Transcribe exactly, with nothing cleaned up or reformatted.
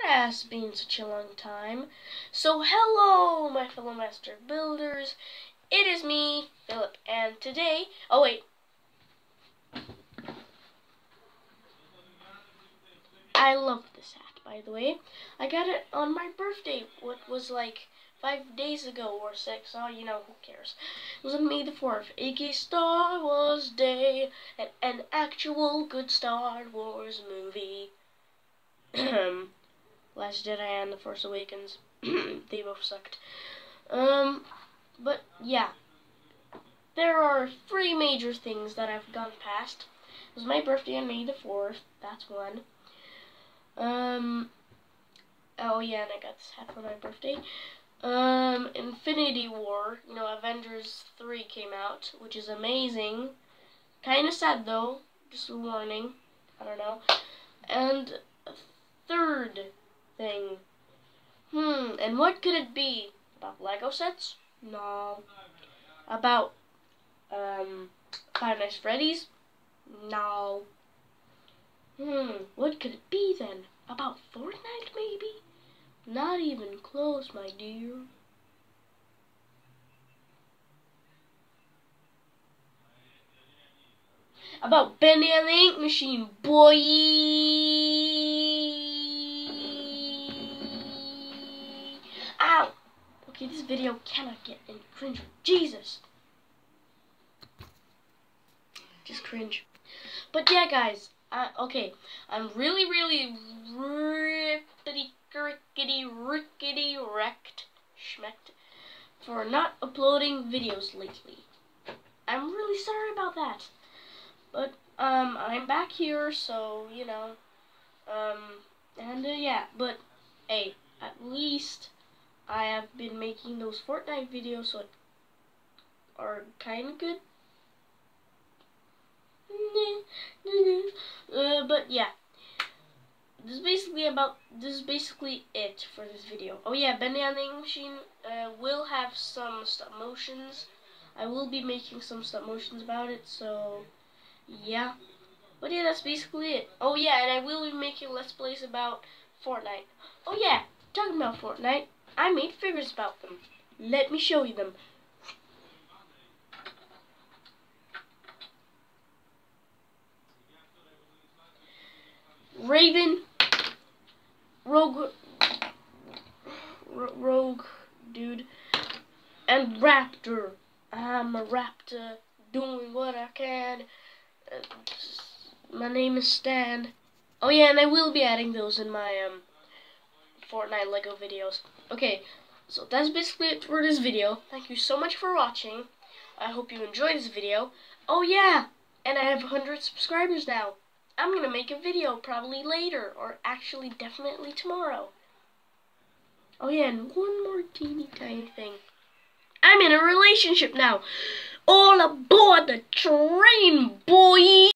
has been such a long time. So hello, my fellow master builders. It is me, Philip, and today, oh wait, I love this hat, by the way. I got it on my birthday, what was like five days ago or six, oh, you know, who cares. It was on May the fourth, aka Star Wars Day, and an actual good Star Wars movie. Last Jedi and The Force Awakens. They both sucked. Um, but yeah. There are three major things that I've gone past. It was my birthday on May the fourth. That's one. Um, oh yeah, and I got this hat for my birthday. Um, Infinity War, you know, Avengers three came out, which is amazing. Kinda sad though, just a warning. I don't know. And a third thing. Hmm, and what could it be? About Lego sets? No. About, um, Five Nights at Freddy's? No. Hmm, what could it be then? About Fortnite, maybe? Not even close, my dear. About Bendy and the Ink Machine, boy! Ow! Okay, this video cannot get any cringe. Jesus! Just cringe. But yeah, guys, uh, okay, I'm really, really, rippity, rickety, rickety, wrecked, schmecked for not uploading videos lately. I'm really sorry about that. But, um, I'm back here, so, you know, um, and, uh, yeah, but, hey, at least I have been making those Fortnite videos, so it are kind of good. Uh, but yeah, this is basically about this is basically it for this video. Oh yeah, Bendy and the Ink Machine uh, will have some stop motions. I will be making some stop motions about it. So yeah, but yeah, that's basically it. Oh yeah, and I will be making Let's Plays about Fortnite. Oh yeah, talking about Fortnite, I made figures about them. Let me show you them. Raven, Rogue, Rogue, dude, and Raptor. I'm a raptor, doing what I can. Uh, my name is Stan. Oh yeah, and I will be adding those in my um Fortnite Lego videos. Okay, so that's basically it for this video. Thank you so much for watching. I hope you enjoyed this video. Oh yeah, and I have one hundred subscribers now. I'm gonna make a video probably later, or actually definitely tomorrow. Oh yeah, and one more teeny tiny thing. I'm in a relationship now. All aboard the train, boy!